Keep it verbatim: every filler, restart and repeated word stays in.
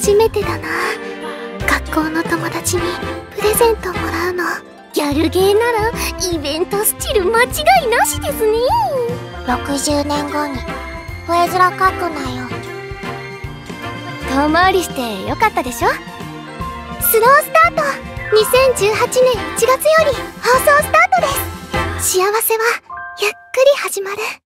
初めてだな。学校の友達にプレゼントもらうの。ギャルゲーならイベントスチル間違いなしですね。 ろくじゅうねんごにフエズラ書くなよ。 遠回りしてよかったでしょ。スロースタートにせんじゅうはちねんいちがつより放送スタートです。幸せはゆっくり始まる。